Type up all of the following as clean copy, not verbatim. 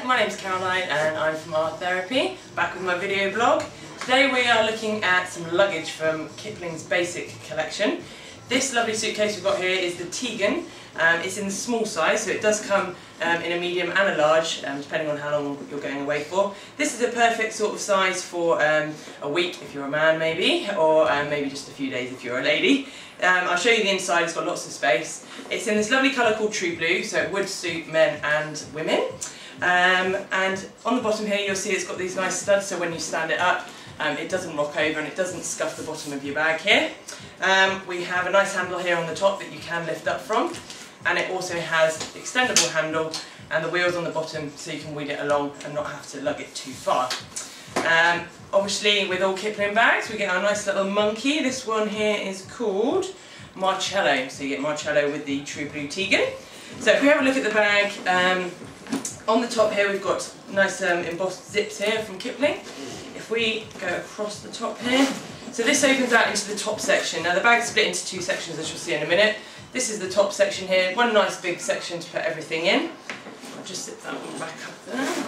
my name's Caroline and I'm from Art Therapy, back with my video blog. Today we are looking at some luggage from Kipling's Basic collection. This lovely suitcase we've got here is the Teagan. It's in the small size, so it does come in a medium and a large, depending on how long you're going away for. This is a perfect sort of size for a week if you're a man maybe, or maybe just a few days if you're a lady. I'll show you the inside, it's got lots of space. It's in this lovely colour called True Blue, so it would suit men and women. And on the bottom here you'll see it's got these nice studs, so when you stand it up it doesn't rock over and it doesn't scuff the bottom of your bag here. We have a nice handle here on the top that you can lift up from, and it also has the extendable handle and the wheels on the bottom so you can wheel it along and not have to lug it too far. Obviously with all Kipling bags we get our nice little monkey. This one here is called Marcello, so you get Marcello with the True Blue Teagan. So if we have a look at the bag, on the top here we've got nice embossed zips here from Kipling. If we go across the top here, so this opens out into the top section. Now the bag's split into two sections, as you'll see in a minute. This is the top section here, one nice big section to put everything in. I'll just zip that one back up there.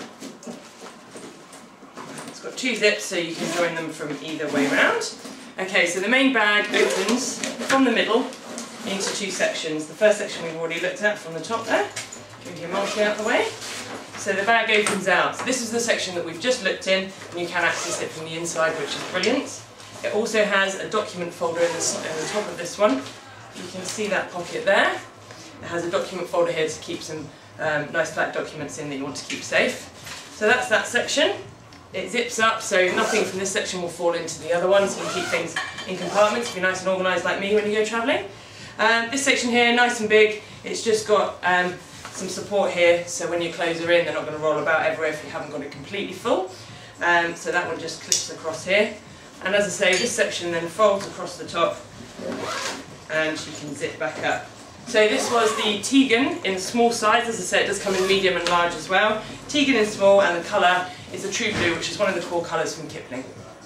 It's got two zips so you can join them from either way round. Okay, so the main bag opens from the middle into two sections. The first section we've already looked at from the top there. Move your monkey out of the way. So the bag opens out. So this is the section that we've just looked in, and you can access it from the inside, which is brilliant. It also has a document folder in the top of this one. You can see that pocket there. It has a document folder here to keep some nice flat documents in that you want to keep safe. So that's that section. It zips up, so nothing from this section will fall into the other one, so you can keep things in compartments, be nice and organised like me when you go travelling. This section here, nice and big, it's just got some support here, so when your clothes are in they're not going to roll about everywhere if you haven't got it completely full. So that one just clips across here. And as I say, this section then folds across the top and you can zip back up. So this was the Teagan in small size. As I say, it does come in medium and large as well. Teagan in small, and the colour is a True Blue, which is one of the core colours from Kipling.